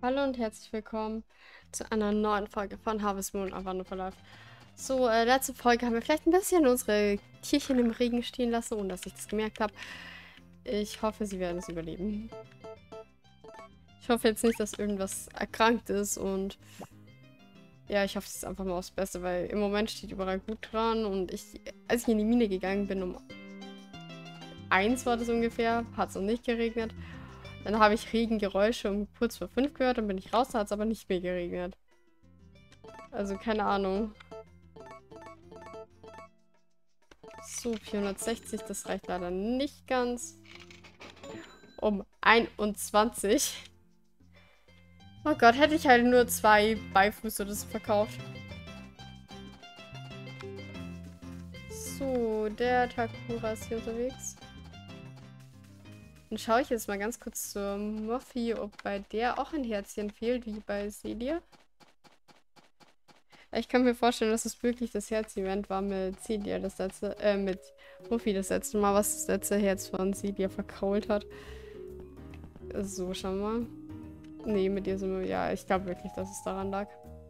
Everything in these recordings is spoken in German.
Hallo und herzlich willkommen zu einer neuen Folge von Harvest Moon auf Wonderful Life. So, letzte Folge haben wir vielleicht ein bisschen unsere Tierchen im Regen stehen lassen, ohne dass ich das gemerkt habe. Ich hoffe, sie werden es überleben. Ich hoffe jetzt nicht, dass irgendwas erkrankt ist und ja, ich hoffe es ist einfach mal aufs Beste, weil im Moment steht überall gut dran und als ich in die Mine gegangen bin, um 1 war das ungefähr, hat es noch nicht geregnet. Dann habe ich Regengeräusche um kurz vor 5 gehört, dann bin ich raus, da hat es aber nicht mehr geregnet. Also keine Ahnung. So, 460, das reicht leider nicht ganz. Um 21. Oh Gott, hätte ich halt nur 2 Beifuß oder so verkauft. So, der Takura ist hier unterwegs. Dann schaue ich jetzt mal ganz kurz zur Muffy, ob bei der auch ein Herzchen fehlt, wie bei Celia. Ich kann mir vorstellen, dass es wirklich das Herz-Event war mit Celia das letzte, mit Muffy das letzte Mal, was das letzte Herz von Celia verkrault hat. So, schauen wir mal. Nee, mit ihr sind wir, ja, ich glaube wirklich, dass es daran lag.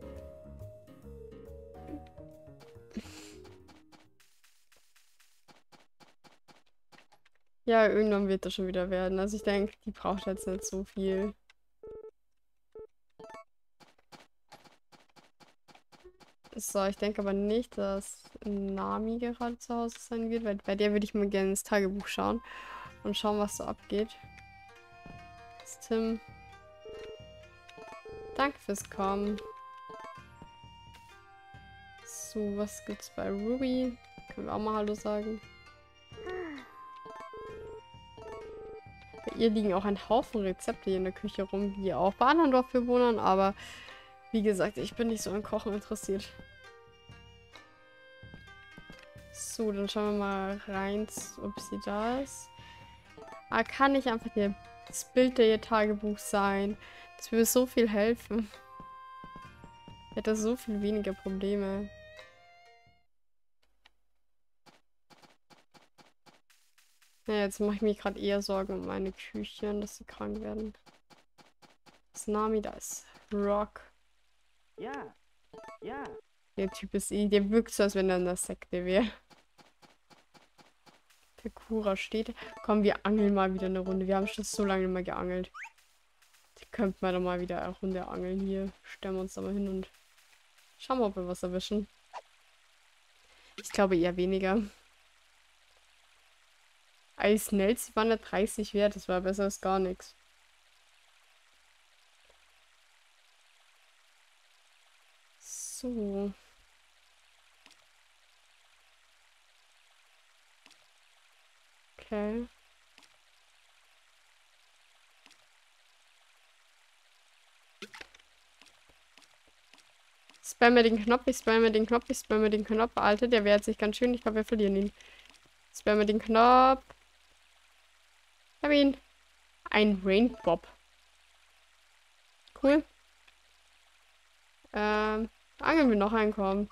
Ja, irgendwann wird das schon wieder werden. Also ich denke, die braucht jetzt nicht so viel. So, ich denke aber nicht, dass Nami gerade zu Hause sein wird, weil bei der würde ich mal gerne ins Tagebuch schauen und schauen, was so abgeht. Das ist Tim. Danke fürs Kommen. So, was gibt's bei Ruby? Können wir auch mal Hallo sagen. Bei ihr liegen auch ein Haufen Rezepte hier in der Küche rum, wie auch bei anderen Dorfbewohnern, aber wie gesagt, ich bin nicht so an Kochen interessiert. So, dann schauen wir mal rein, ob sie da ist. Aber kann nicht einfach das Bild der ihr Tagebuch sein? Das würde so viel helfen. Ich hätte so viel weniger Probleme. Ja, jetzt mache ich mir gerade eher Sorgen um meine Küchen, dass sie krank werden. Das ist Nami, da ist Rock. Ja, ja. Der Typ ist der wirkt so, als wenn er in der Sekte wäre. Takura steht. Komm, wir angeln mal wieder eine Runde. Wir haben schon so lange nicht mehr geangelt. Die könnten wir doch mal wieder eine Runde angeln hier. Stellen wir uns da mal hin und schauen wir, ob wir was erwischen. Ich glaube eher weniger. Eis Nelzi waren ja 30 wert. Das war besser als gar nichts. So. Okay. Spamme den Knopf, ich spamme den Knopf, ich spamme den Knopf. Alter, der wehrt sich ganz schön. Ich glaube, wir verlieren ihn. Spamme den Knopf. Ich habe ihn. Ein Rainbob. Cool. Angeln wir noch einkommen.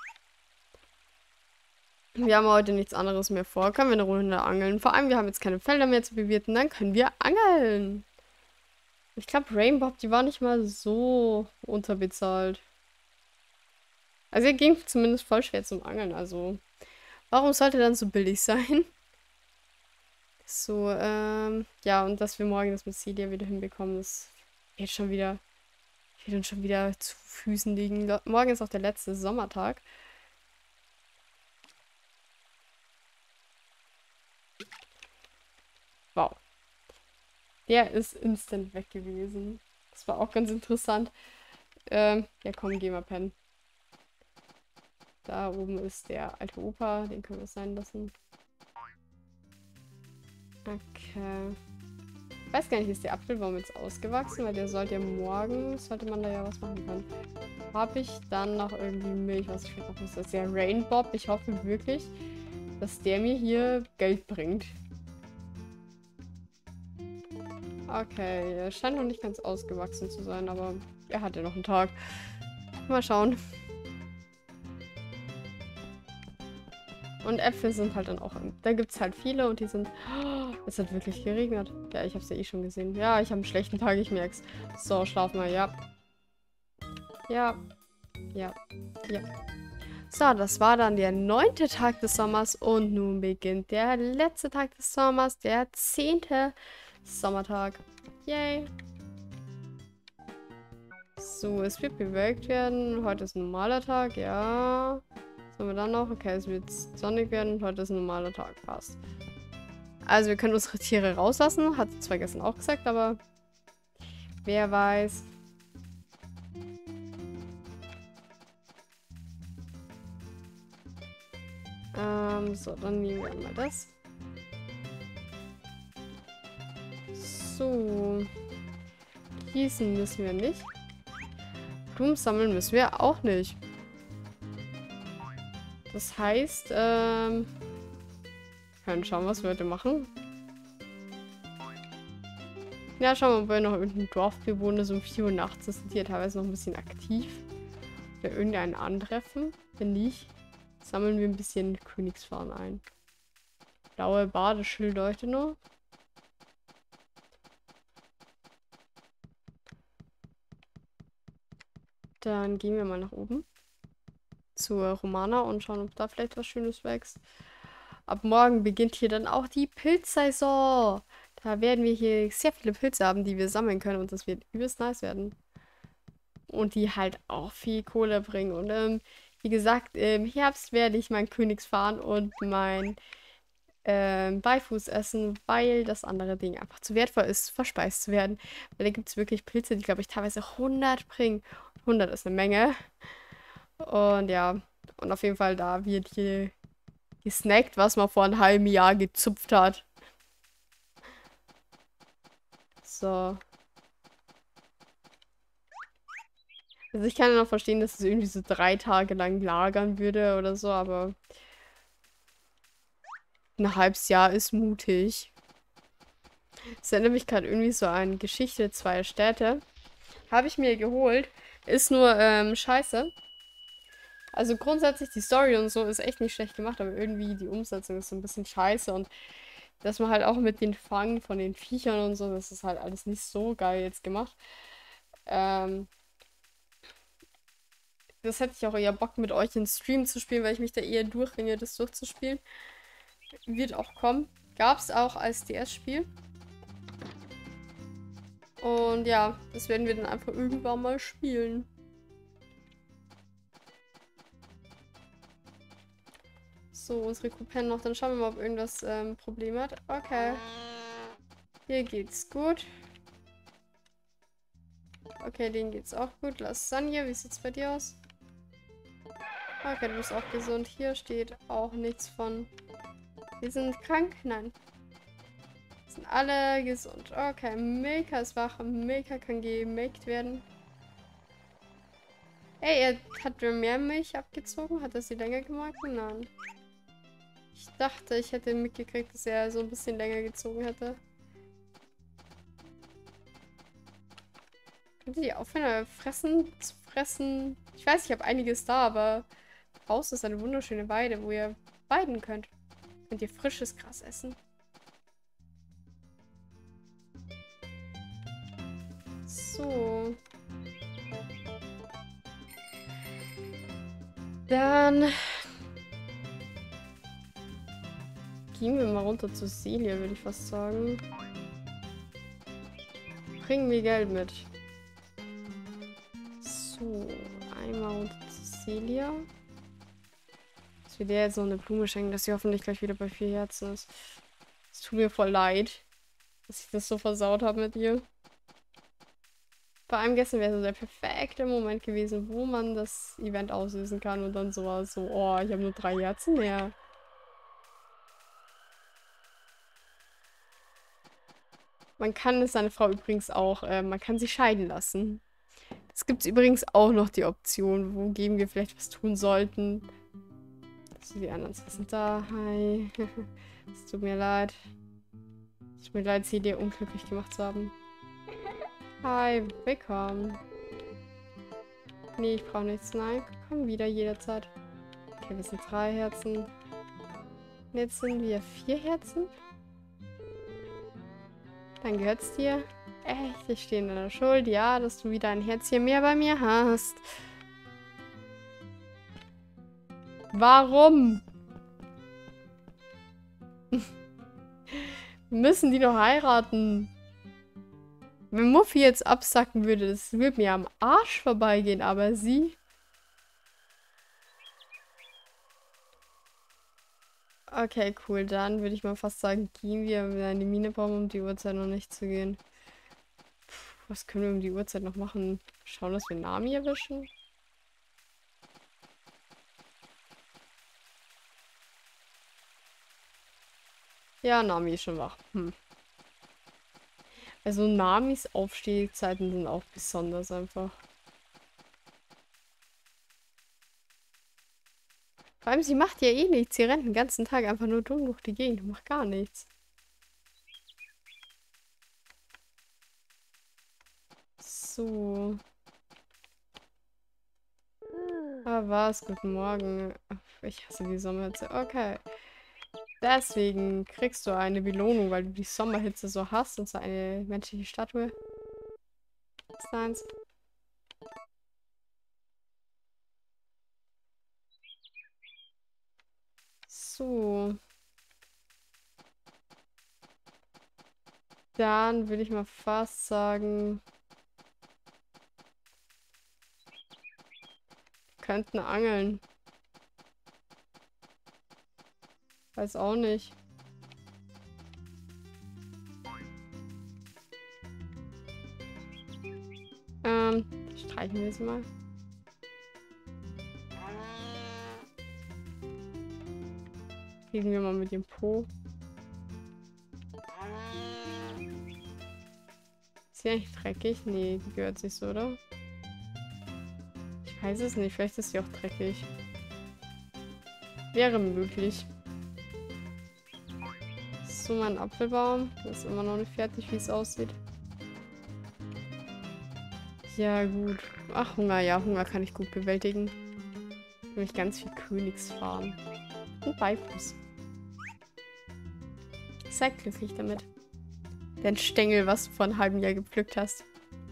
Wir haben heute nichts anderes mehr vor. Können wir eine Runde angeln. Vor allem, wir haben jetzt keine Felder mehr zu bewirten. Dann können wir angeln. Ich glaube, Rainbob, die war nicht mal so unterbezahlt. Also, er ging zumindest voll schwer zum Angeln. Also, warum sollte er dann so billig sein? So, ja, und dass wir morgen das mit Celia wieder hinbekommen, das wird schon wieder, wird uns schon wieder zu Füßen liegen. Morgen ist auch der letzte Sommertag. Wow. Der ist instant weg gewesen. Das war auch ganz interessant. Ja komm, geh mal pennen. Da oben ist der alte Opa, den können wir sein lassen. Okay. Ich weiß gar nicht, ist der Apfelbaum jetzt ausgewachsen? Weil der sollte ja morgen, sollte man da ja was machen können. Habe ich dann noch irgendwie Milch, was ich vielleicht noch muss? Das ist der Rainbob. Ich hoffe wirklich, dass der mir hier Geld bringt. Okay, er scheint noch nicht ganz ausgewachsen zu sein, aber er hat ja noch einen Tag. Mal schauen. Und Äpfel sind halt dann auch, da gibt es halt viele und die sind, es hat wirklich geregnet. Ja, ich habe es ja eh schon gesehen. Ja, ich habe einen schlechten Tag, ich merk's. So, schlaf mal, ja. Ja. Ja. Ja. So, das war dann der 9. Tag des Sommers und nun beginnt der letzte Tag des Sommers, der 10. Sommertag. Yay. So, es wird bewölkt werden. Heute ist ein normaler Tag, ja. Was haben wir dann noch? Okay, es wird sonnig werden. Heute ist ein normaler Tag. Passt. Also, wir können unsere Tiere rauslassen. Hat zwar gestern auch gesagt, aber wer weiß. So, dann nehmen wir mal das. So. Gießen müssen wir nicht. Blumen sammeln müssen wir auch nicht. Das heißt, können schauen, was wir heute machen. Ja, schauen wir mal, ob wir noch irgendein Dorfbewohner so um 4 Uhr nachts sind, die ja teilweise noch ein bisschen aktiv. Oder irgendeinen antreffen. Wenn nicht, sammeln wir ein bisschen Königsfarn ein. Blaue Badeschildleuchte noch. Dann gehen wir mal nach oben. Zur Romana und schauen, ob da vielleicht was Schönes wächst. Ab morgen beginnt hier dann auch die Pilzsaison. Da werden wir hier sehr viele Pilze haben, die wir sammeln können. Und das wird übelst nice werden. Und die halt auch viel Kohle bringen. Und wie gesagt, im Herbst werde ich mein Königsfahren und mein Beifuß essen, weil das andere Ding einfach zu wertvoll ist, verspeist zu werden. Weil da gibt es wirklich Pilze, die, glaube ich, teilweise 100 bringen. 100 ist eine Menge. Und ja, und auf jeden Fall da wird hier gesnackt, was man vor einem halben Jahr gezupft hat. So. Also ich kann ja noch verstehen, dass es irgendwie so 3 Tage lang lagern würde oder so, aber ein halbes Jahr ist mutig. Es erinnert mich gerade irgendwie so an Geschichte zweier Städte. Habe ich mir geholt. Ist nur scheiße. Also grundsätzlich die Story und so ist echt nicht schlecht gemacht, aber irgendwie die Umsetzung ist so ein bisschen scheiße und dass man halt auch mit den Fangen von den Viechern und so, das ist halt alles nicht so geil jetzt gemacht. Ähm, Das hätte ich auch eher Bock mit euch in Stream zu spielen, weil ich mich da eher durchringe, das durchzuspielen. Wird auch kommen. Gab es auch als DS-Spiel. Und ja, das werden wir dann einfach irgendwann mal spielen. So, unsere Kuh pennt noch. Dann schauen wir mal, ob irgendwas Problem hat. Okay. Hier geht's gut. Okay, denen geht's auch gut. Lasagne, wie sieht's bei dir aus? Okay, du bist auch gesund. Hier steht auch nichts von... Wir sind krank? Nein. Sind alle gesund. Okay, Milka ist wach. Milka kann gemaked werden. Ey, er hat mehr Milch abgezogen. Hat er sie länger gemacht? Nein. Ich dachte, ich hätte mitgekriegt, dass er so ein bisschen länger gezogen hätte. Könnt ihr die aufhören, zu fressen? Ich weiß, ich habe einiges da, aber draußen ist eine wunderschöne Weide, wo ihr weiden könnt. Könnt ihr frisches Gras essen. So. Dann gehen wir mal runter zu Celia, würde ich fast sagen. Bringen wir Geld mit. So, einmal runter zu Celia. Dass wir der jetzt noch eine Blume schenken, dass sie hoffentlich gleich wieder bei 4 Herzen ist. Es tut mir voll leid, dass ich das so versaut habe mit ihr. Vor allem gestern wäre so der perfekte Moment gewesen, wo man das Event auslösen kann und dann so war es so, oh, ich habe nur 3 Herzen mehr. Man kann es seine Frau übrigens auch, man kann sie scheiden lassen. Es gibt übrigens auch noch die Option, wogegen wir vielleicht was tun sollten. So, die anderen sind da. Hi. Es tut mir leid. Es tut mir leid, sie dir unglücklich gemacht zu haben. Hi, willkommen. Nee, ich brauche nichts. Nein, komm wieder jederzeit. Okay, wir sind 3 Herzen. Jetzt sind wir 4 Herzen. Dann gehört's dir. Echt, ich stehe in deiner Schuld. Ja, dass du wieder ein Herzchen mehr bei mir hast. Warum? Müssen die doch heiraten? Wenn Muffy jetzt absacken würde, das würde mir am Arsch vorbeigehen, aber sie... Okay, cool. Dann würde ich mal fast sagen, gehen wir in die Mine brauchen, um die Uhrzeit noch nicht zu gehen. Puh, was können wir um die Uhrzeit noch machen? Schauen, dass wir Nami erwischen? Ja, Nami ist schon wach. Also Namis Aufstehzeiten sind auch besonders einfach. Vor allem, sie macht ja eh nichts. Sie rennt den ganzen Tag einfach nur dumm durch die Gegend und macht gar nichts. So. Ah, was? Guten Morgen. Ach, ich hasse die Sommerhitze. Okay. Deswegen kriegst du eine Belohnung, weil du die Sommerhitze so hast und so eine menschliche Statue. Das ist eins. So. Dann würde ich mal fast sagen, wir könnten angeln. Weiß auch nicht. Streichen wir sie mal. Reden wir mal mit dem Po. Ist sie eigentlich dreckig? Nee, die gehört sich so, oder? Ich weiß es nicht. Vielleicht ist sie auch dreckig. Wäre möglich. So, mein Apfelbaum. Das ist immer noch nicht fertig, wie es aussieht. Ja, gut. Ach, Hunger. Ja, Hunger kann ich gut bewältigen. Nämlich ganz viel Königsfarben. Und Beifuß. Sei glücklich damit. Den Stängel, was du vor einem halben Jahr gepflückt hast.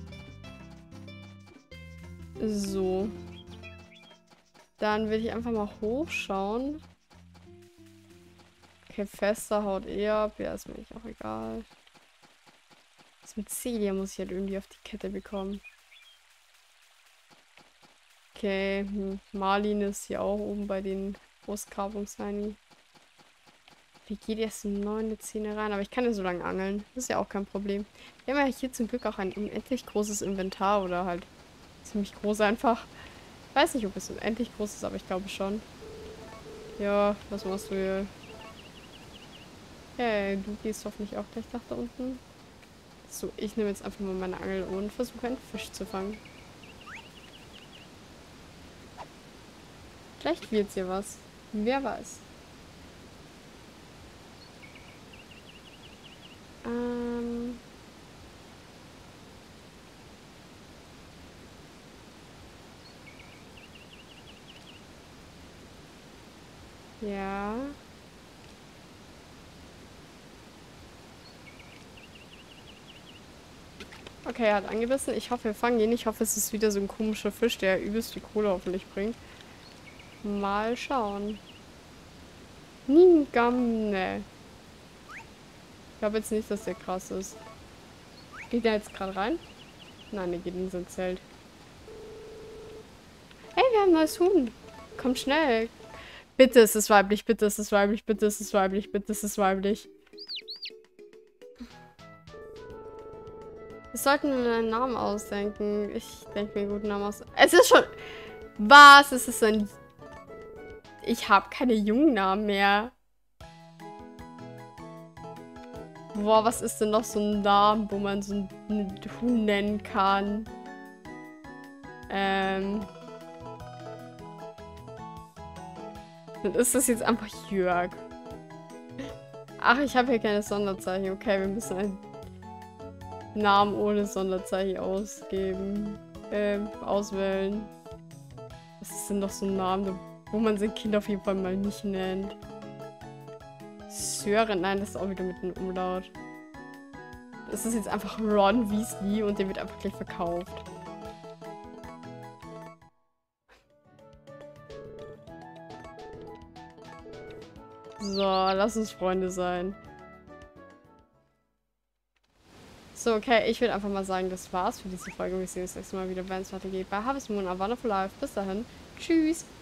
So. Dann will ich einfach mal hochschauen. Okay, Fester haut eher ab. Ja, ist mir nicht auch egal. Das mit Celia muss ich halt irgendwie auf die Kette bekommen. Okay, Marlin ist hier auch oben bei den Großgrabungsheini. Wie geht erst um 9 eine 10 rein? Aber ich kann ja so lange angeln. Das ist ja auch kein Problem. Wir haben ja hier zum Glück auch ein unendlich großes Inventar oder halt ziemlich groß einfach. Ich weiß nicht, ob es unendlich groß ist, aber ich glaube schon. Ja, was machst du hier? Hey, du gehst hoffentlich auch gleich nach da unten. So, ich nehme jetzt einfach mal meine Angel und versuche einen Fisch zu fangen. Vielleicht wird hier was. Wer weiß. Ja. Okay, er hat angebissen. Ich hoffe, wir fangen ihn. Ich hoffe, es ist wieder so ein komischer Fisch, der übelst die Kohle hoffentlich bringt. Mal schauen. Ningamne. Ich glaube jetzt nicht, dass der krass ist. Geht der jetzt gerade rein? Nein, der geht in sein Zelt. Hey, wir haben ein neues Huhn. Komm schnell. Bitte ist es weiblich, bitte ist es weiblich, bitte ist es weiblich, bitte ist es weiblich. Wir sollten einen Namen ausdenken. Ich denke mir einen guten Namen aus. Es ist schon... Was? Es ist ein... Ich habe keine Jungnamen mehr. Boah, was ist denn noch so ein Name, wo man so ein Huhn nennen kann? Dann ist das jetzt einfach Jörg. Ach, ich habe hier keine Sonderzeichen. Okay, wir müssen einen Namen ohne Sonderzeichen ausgeben. Auswählen. Was ist denn noch so ein Name, wo man sein Kind auf jeden Fall mal nicht nennt? Sören, nein, das ist auch wieder mit einem Umlaut. Das ist jetzt einfach Ron Weasley und der wird einfach gleich verkauft. So, lass uns Freunde sein. So, okay, ich würde einfach mal sagen, das war's für diese Folge. Wir sehen uns nächstes Mal wieder, wenn es weitergeht bei Harvest Moon, A Wonderful Life. Bis dahin. Tschüss.